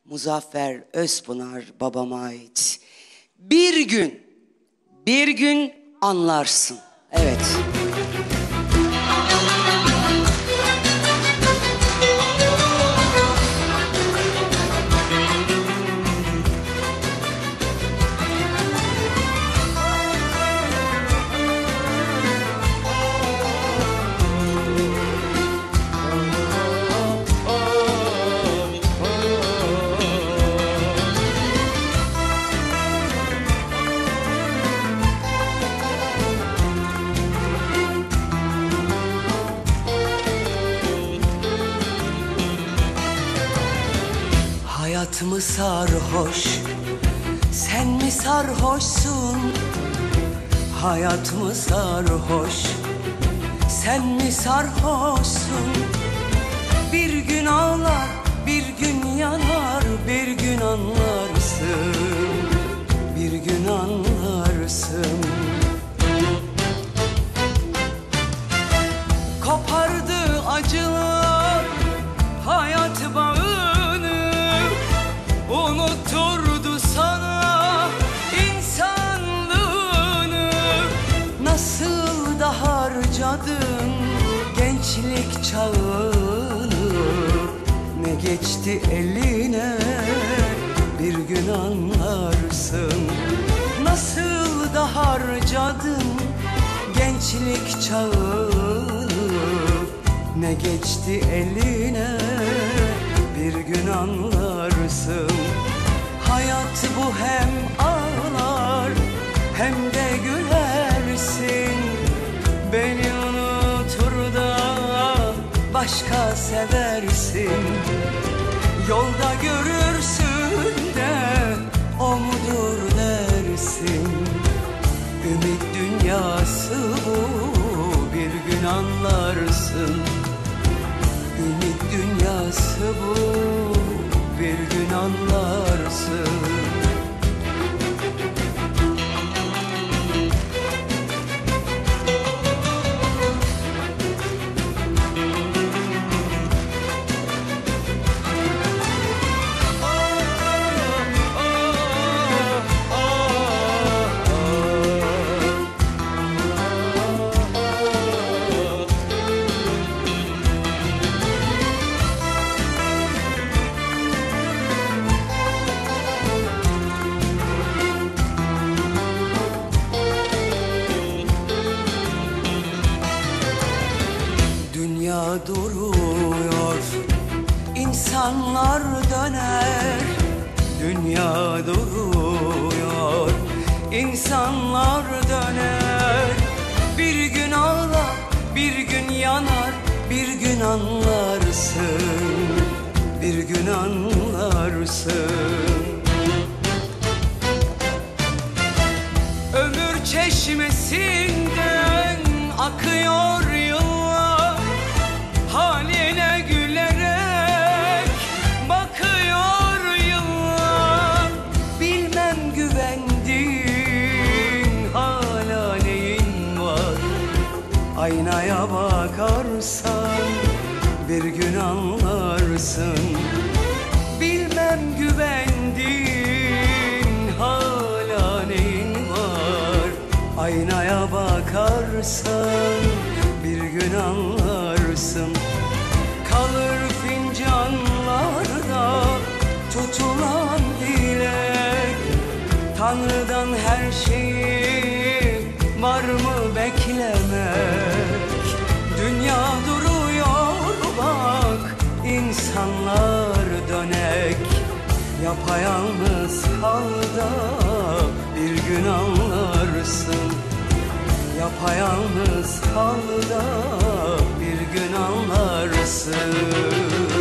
Muzaffer Özpınar babama ait. Bir gün anlarsın. Evet. Hayat mı sarhoş, sen mi sarhoşsun? Hayat mı sarhoş, sen mi sarhoşsun? Bir gün ağlar, bir gün yanar, bir gün anlarsın, bir gün anlarsın. Kopardı acılar hayat bağını, unutturdu sana insanlığını. Nasıl da harcadın gençlik çağını, ne geçti eline bir gün anlarsın. Nasıl da harcadın gençlik çağını, ne geçti eline bir gün anlarsın. Hayat bu, hem ağlar hem de gülersin. Beni unutur da başka seversin. Yolda görürsün de o mudur dersin. Ümit dünyası bu, bir gün anlarsın. Ümit dünyası bu, bir gün anlarsın. Dünya duruyor, insanlar döner. Dünya duruyor, insanlar döner. Bir gün ağlar, bir gün yanar, bir gün anlarsın, bir gün anlarsın. Ömür çeşmesinden akıyor yıllar, haline gülerek bakıyor yıllar. Bilmem güvendiğin hala neyin var? Aynaya bakarsan bir gün anlarsın. Bilmem güvendiğin hala neyin var? Aynaya bakarsan bir gün anlarsın. Kalır fincanlarda tutulan dilek, Tanrı'dan her şeyi var mı beklemek? Dünya duruyor bak, insanlar dönek. Yapayalnız kal da bir gün anlarsın. Yapayalnız kal da bir gün anlarsın.